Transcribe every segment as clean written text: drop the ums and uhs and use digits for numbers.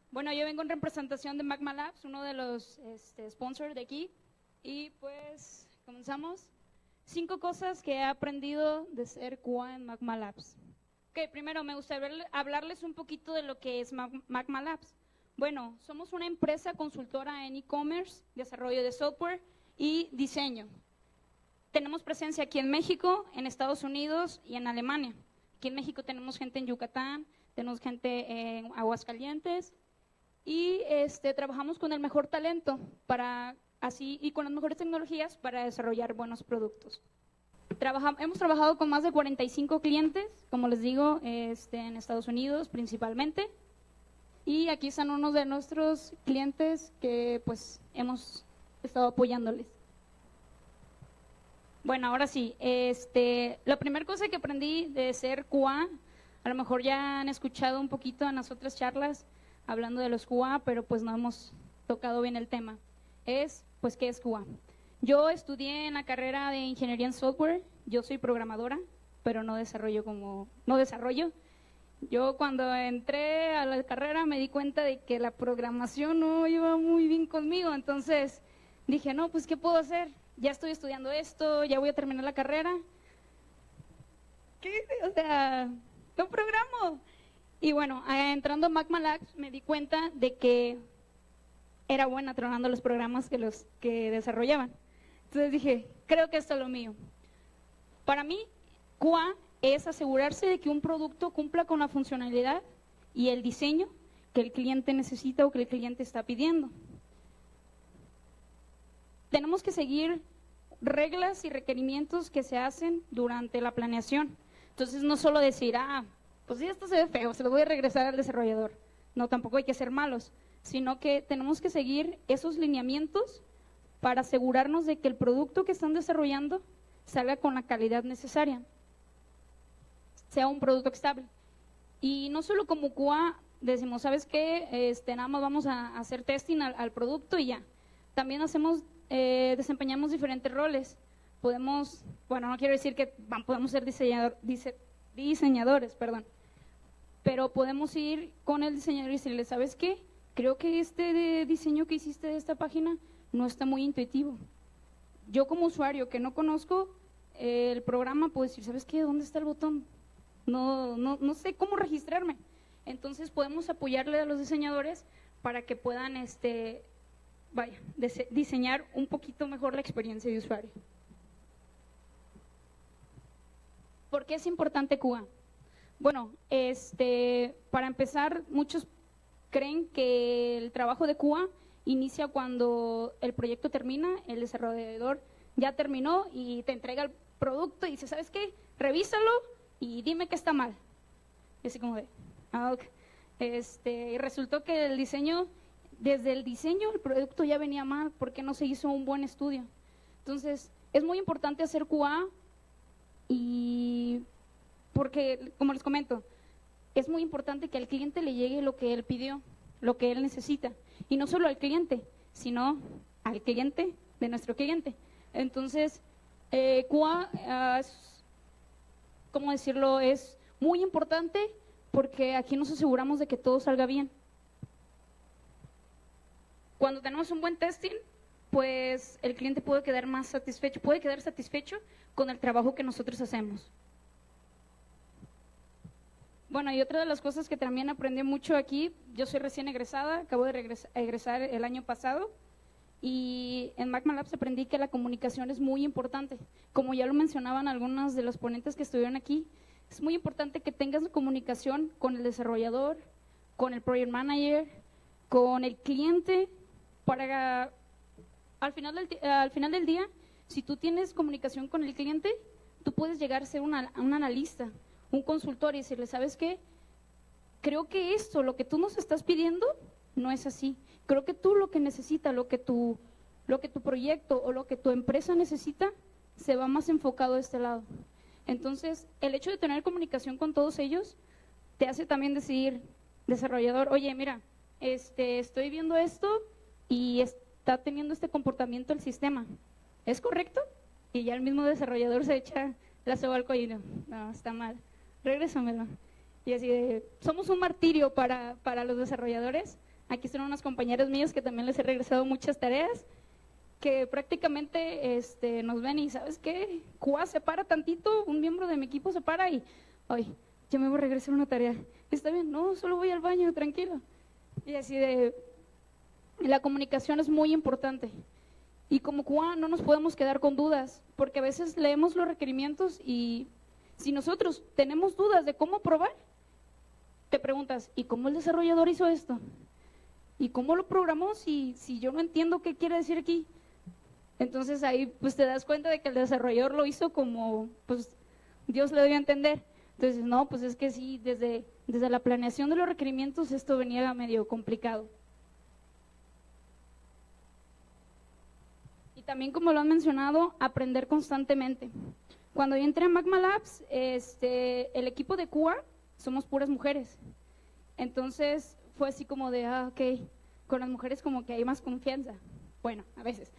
Bueno, yo vengo en representación de Magma Labs, uno de los sponsors de aquí. Y pues, comenzamos. 5 cosas que he aprendido de ser QA en Magma Labs. Ok, primero me gustaría hablarles un poquito de lo que es Magma Labs. Bueno, somos una empresa consultora en e-commerce, desarrollo de software y diseño. Tenemos presencia aquí en México, en Estados Unidos y en Alemania. Aquí en México tenemos gente en Yucatán, tenemos gente en Aguascalientes y trabajamos con el mejor talento y con las mejores tecnologías para desarrollar buenos productos. Hemos trabajado con más de 45 clientes, como les digo, en Estados Unidos principalmente. Y aquí están unos de nuestros clientes que pues hemos estado apoyándoles. Bueno, ahora sí, la primera cosa que aprendí de ser QA, a lo mejor ya han escuchado un poquito en las otras charlas hablando de los QA, pero pues no hemos tocado bien el tema. Pues, ¿qué es QA? Yo estudié en la carrera de Ingeniería en Software, yo soy programadora, pero no desarrollo. Yo cuando entré a la carrera me di cuenta de que la programación no iba muy bien conmigo, entonces dije, no, pues ¿qué puedo hacer? Ya estoy estudiando esto, ya voy a terminar la carrera. ¿Qué? O sea, no programo. Y bueno, entrando a Magma Labs me di cuenta de que era buena tronando los programas que desarrollaban. Entonces dije, creo que esto es lo mío. Para mí, QA es asegurarse de que un producto cumpla con la funcionalidad y el diseño que el cliente necesita o que el cliente está pidiendo. Tenemos que seguir reglas y requerimientos que se hacen durante la planeación. Entonces no solo decir, pues esto se ve feo, se lo voy a regresar al desarrollador. No, tampoco hay que ser malos, sino que tenemos que seguir esos lineamientos para asegurarnos de que el producto que están desarrollando salga con la calidad necesaria, sea un producto estable. Y no solo como QA decimos, ¿sabes qué? Nada más vamos a hacer testing al producto y ya. También desempeñamos diferentes roles. No quiero decir que podemos ser diseñadores, pero podemos ir con el diseñador y decirle, ¿sabes qué? Creo que este diseño que hiciste de esta página no está muy intuitivo. Yo como usuario que no conozco el programa puedo decir, ¿sabes qué? ¿Dónde está el botón? No sé cómo registrarme. Entonces podemos apoyarle a los diseñadores para que puedan diseñar un poquito mejor la experiencia de usuario. ¿Por qué es importante QA? Bueno, para empezar, muchos creen que el trabajo de QA inicia cuando el proyecto termina, el desarrollador ya terminó y te entrega el producto y dice, ¿sabes qué? Revísalo y dime que está mal. Y así como de, okay. Y resultó que desde el diseño el producto ya venía mal porque no se hizo un buen estudio. Entonces, es muy importante hacer QA y porque, como les comento, es muy importante que al cliente le llegue lo que él pidió, lo que él necesita. Y no solo al cliente, sino al cliente de nuestro cliente. Entonces, QA, ¿cómo decirlo? Es muy importante porque aquí nos aseguramos de que todo salga bien. Cuando tenemos un buen testing, pues el cliente puede quedar satisfecho con el trabajo que nosotros hacemos. Bueno, y otra de las cosas que también aprendí mucho aquí, yo soy recién egresada, acabo de egresar el año pasado, y en Magma Labs aprendí que la comunicación es muy importante. Como ya lo mencionaban algunos de los ponentes que estuvieron aquí, es muy importante que tengas comunicación con el desarrollador, con el project manager, con el cliente, para al final del día, si tú tienes comunicación con el cliente, tú puedes llegar a ser un analista, un consultor y decirle, ¿sabes qué? Creo que esto, lo que tú nos estás pidiendo, no es así. Creo que tú lo que necesitas, lo que tu proyecto o lo que tu empresa necesita, se va más enfocado a este lado. Entonces, el hecho de tener comunicación con todos ellos, te hace también decir, desarrollador, oye, mira, estoy viendo esto y está teniendo este comportamiento el sistema. ¿Es correcto? Y ya el mismo desarrollador se echa la soga al cuello. No, está mal. Regrésamelo. Y así somos un martirio para los desarrolladores, Aquí están unas compañeras mías que también les he regresado muchas tareas, que prácticamente nos ven y ¿sabes qué? QA se para tantito, un miembro de mi equipo se para y, ay, ya me voy a regresar una tarea. Está bien, no, solo voy al baño, tranquilo. Y así de, la comunicación es muy importante. Y como QA no nos podemos quedar con dudas, porque a veces leemos los requerimientos y si nosotros tenemos dudas de cómo probar, te preguntas, ¿y cómo el desarrollador hizo esto? ¿Y cómo lo programó si yo no entiendo qué quiere decir aquí? Entonces ahí pues te das cuenta de que el desarrollador lo hizo como pues Dios le dio a entender. Entonces no, pues es que sí, desde la planeación de los requerimientos esto venía medio complicado. Y también como lo han mencionado, aprender constantemente. Cuando yo entré a Magma Labs, el equipo de QA somos puras mujeres. Entonces fue así como de, ok, con las mujeres como que hay más confianza. Bueno, a veces.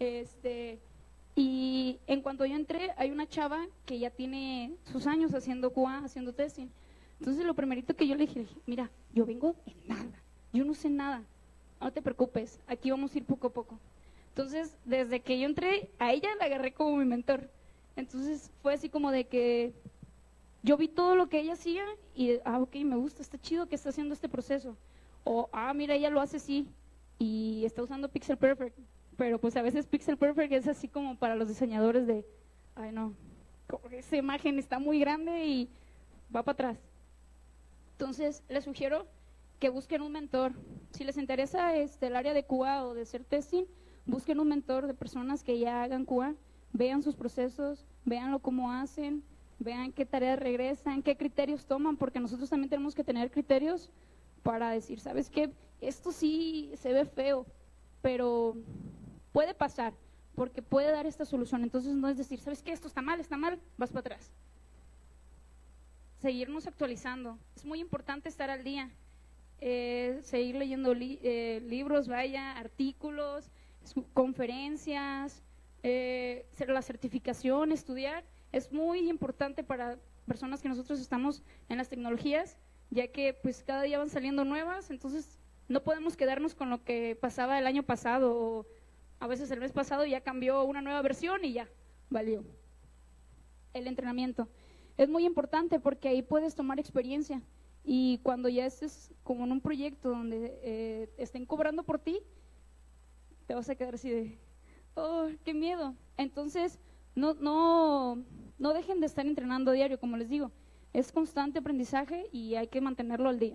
Y en cuanto yo entré, hay una chava que ya tiene sus años haciendo QA, haciendo testing. Entonces lo primerito que yo le dije, mira, yo vengo de nada, yo no sé nada, no te preocupes, aquí vamos a ir poco a poco. Entonces, desde que yo entré, a ella la agarré como mi mentor. Entonces fue así como de que yo vi todo lo que ella hacía y, ok, me gusta, está chido que está haciendo este proceso. O, mira, ella lo hace así y está usando Pixel Perfect. Pero pues a veces Pixel Perfect es así como para los diseñadores de, ay no, esa imagen está muy grande y va para atrás. Entonces, les sugiero que busquen un mentor. Si les interesa el área de QA o de hacer testing, busquen un mentor de personas que ya hagan QA, vean sus procesos, veanlo cómo hacen, vean qué tareas regresan, qué criterios toman, porque nosotros también tenemos que tener criterios para decir, ¿sabes qué? Esto sí se ve feo, pero puede pasar, porque puede dar esta solución. Entonces no es decir, ¿sabes qué? Esto está mal, vas para atrás. Seguirnos actualizando. Es muy importante estar al día. Seguir leyendo libros, artículos, conferencias, la certificación, estudiar. Es muy importante para personas que nosotros estamos en las tecnologías, ya que pues cada día van saliendo nuevas, entonces no podemos quedarnos con lo que pasaba el año pasado o a veces el mes pasado ya cambió una nueva versión y ya, valió. El entrenamiento es muy importante porque ahí puedes tomar experiencia y cuando ya estés como en un proyecto donde estén cobrando por ti, te vas a quedar así de, oh, qué miedo. Entonces, no dejen de estar entrenando a diario, como les digo. Es constante aprendizaje y hay que mantenerlo al día.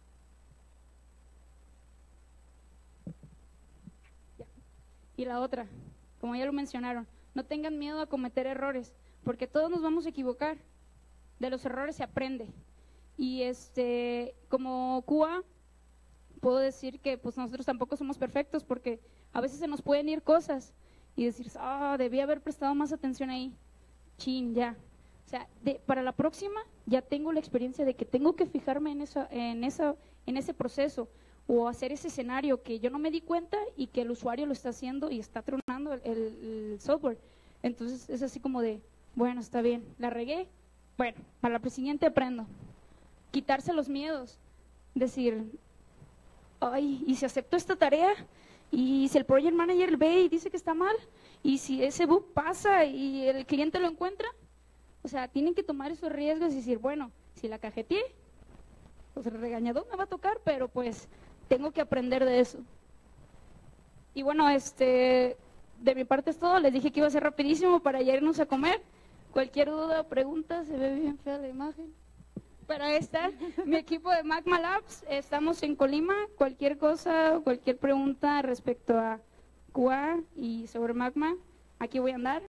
Y la otra, como ya lo mencionaron, no tengan miedo a cometer errores, porque todos nos vamos a equivocar. De los errores se aprende. Y como QA, puedo decir que pues nosotros tampoco somos perfectos, porque a veces se nos pueden ir cosas y decir, debí haber prestado más atención ahí. Chin, ya. O sea, para la próxima ya tengo la experiencia de que tengo que fijarme en ese proceso o hacer ese escenario que yo no me di cuenta y que el usuario lo está haciendo y está tronando el software. Entonces es así como de, bueno, está bien, la regué, bueno, para la siguiente aprendo. Quitarse los miedos, decir, ay, ¿y si acepto esta tarea? ¿Y si el project manager ve y dice que está mal? ¿Y si ese bug pasa y el cliente lo encuentra? O sea, tienen que tomar esos riesgos y decir, bueno, si la cajeteé, pues el regañador me va a tocar, pero pues tengo que aprender de eso. Y bueno, de mi parte es todo. Les dije que iba a ser rapidísimo para ya irnos a comer. Cualquier duda o pregunta, se ve bien fea la imagen. Para estar, mi equipo de Magma Labs, estamos en Colima. Cualquier cosa, cualquier pregunta respecto a QA y sobre Magma, aquí voy a andar.